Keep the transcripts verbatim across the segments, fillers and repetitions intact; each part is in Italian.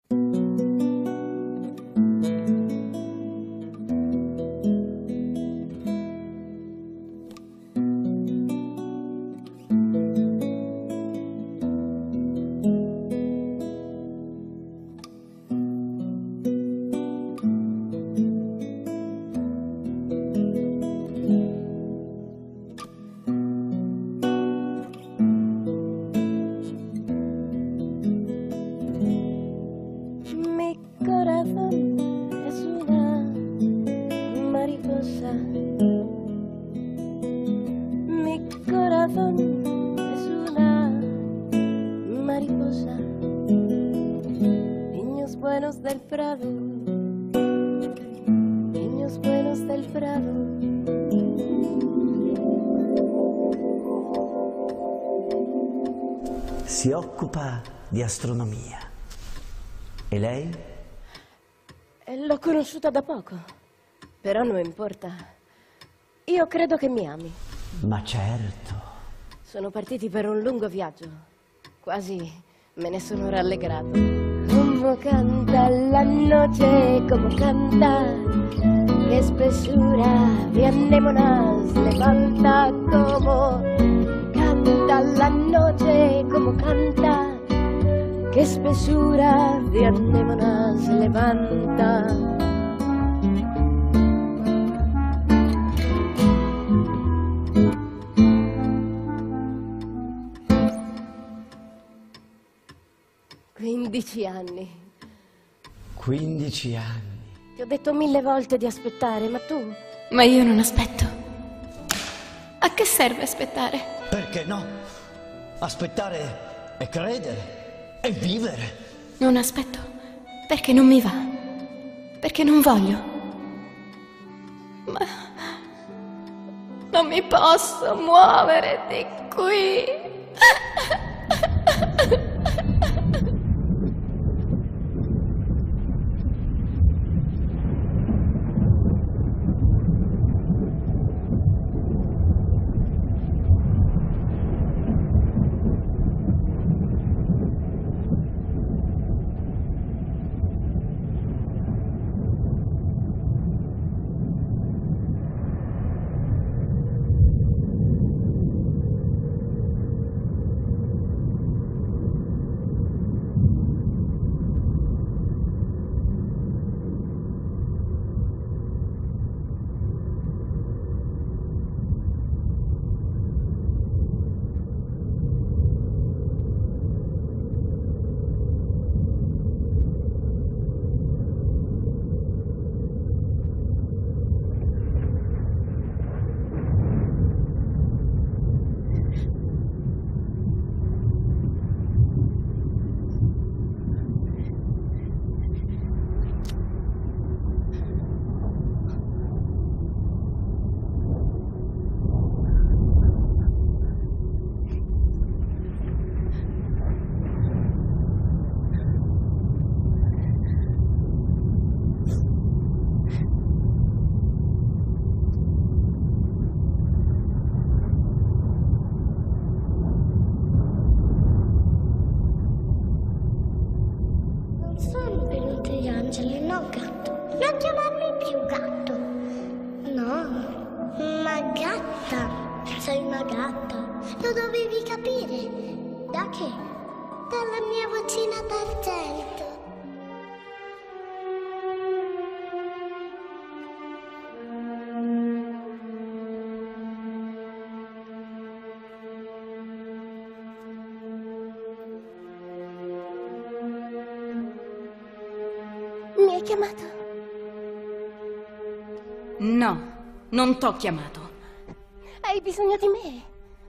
Si occupa di astronomia. E lei? L'ho conosciuta da poco, però non importa. Io credo che mi ami. Ma certo. Sono partiti per un lungo viaggio. Quasi me ne sono rallegrato. Como canta la noche, como canta, qué espesura de anémonas levanta. Como canta la noche, como canta, qué espesura de anémonas levanta. Quindici anni. Quindici anni. Ti ho detto mille volte di aspettare, ma tu... Ma io non aspetto. A che serve aspettare? Perché no? Aspettare è credere, è vivere. Non aspetto perché non mi va, perché non voglio. Ma non mi posso muovere di qui. No, gatto. Non chiamarmi più gatto. No, ma gatta. Sei una gatta. Lo dovevi capire. Da che? Dalla mia vocina d'argento. Mi hai chiamato? No, non t'ho chiamato. Hai bisogno di me?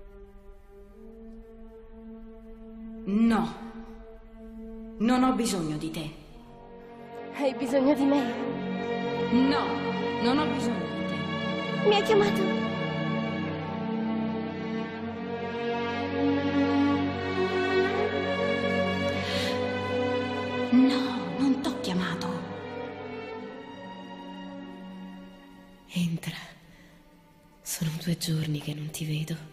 No, non ho bisogno di te. Hai bisogno di me? No, non ho bisogno di te. Mi hai chiamato? No, non t'ho chiamato. Entra. Sono due giorni che non ti vedo.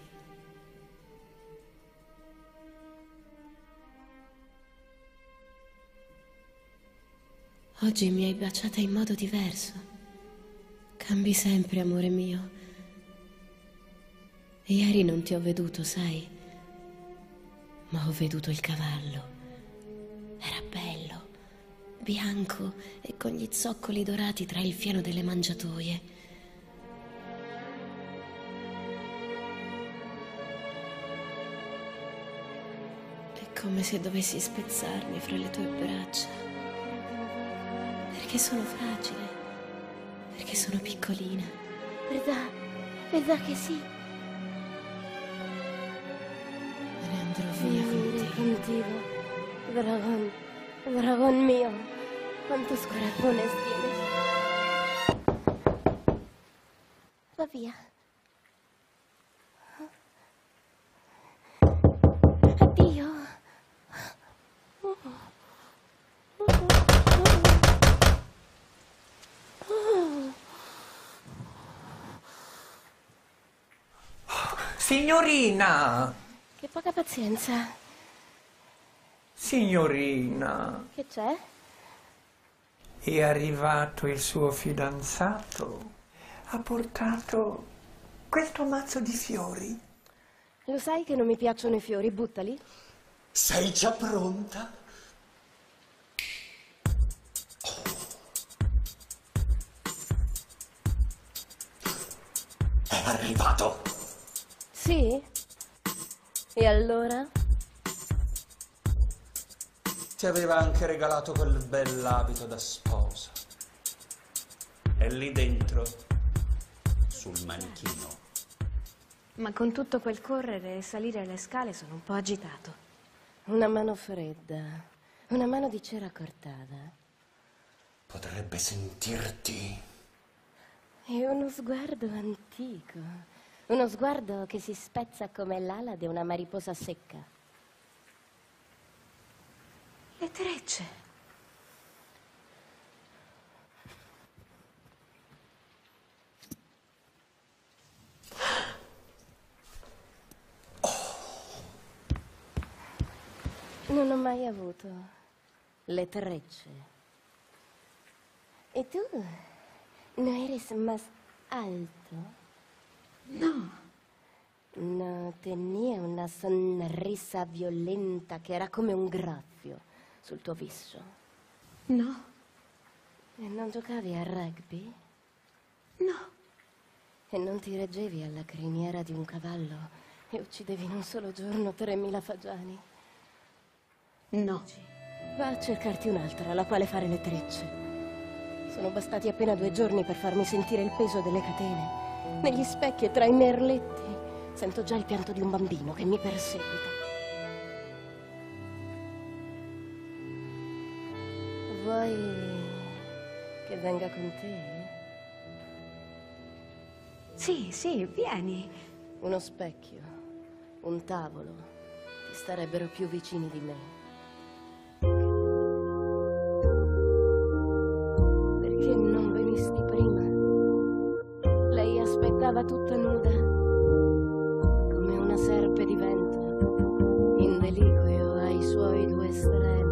Oggi mi hai baciata in modo diverso. Cambi sempre, amore mio. Ieri non ti ho veduto, sai? Ma ho veduto il cavallo. Era bello, bianco e con gli zoccoli dorati tra il fieno delle mangiatoie. È come se dovessi spezzarmi fra le tue braccia. Perché sono fragile, perché sono piccolina. Verdad, verdad che sì. Me ne andrò via Vivere con te. contigo. Dragón, dragón mio, quantos corazones tienes. Va via. Addio. Signorina! Che poca pazienza. Signorina, Che c'è? è arrivato il suo fidanzato. Ha portato questo mazzo di fiori. Lo sai che non mi piacciono i fiori, buttali. Sei già pronta? È arrivato. Sì? E allora? Ti aveva anche regalato quel bell'abito da sposa. E lì dentro, sul manichino. Ma con tutto quel correre e salire le scale sono un po' agitato. Una mano fredda, una mano di cera cortada Potrebbe sentirti. e uno sguardo antico, uno sguardo che si spezza come l'ala di una mariposa secca. Le trecce. Non ho mai avuto le trecce. ¿Y tú? ¿No eres más alto? No. No, tenía una sonrisa violenta che era come un graffio sul tuo viso. No. E non giocavi a rugby? No. E non ti reggevi alla criniera di un cavallo e uccidevi in un solo giorno tremila fagiani? No. Va a cercarti un'altra alla quale fare le trecce. Sono bastati appena due giorni per farmi sentire il peso delle catene. Negli specchi e tra i merletti sento già il pianto di un bambino che mi perseguita. Vuoi che venga con te? Sì, sì, vieni. Uno specchio, un tavolo, ti starebbero più vicini di me. Perché non venisti prima? Lei aspettava tutta nuda, come una serpe di vento, in deliquio ai suoi due estremi.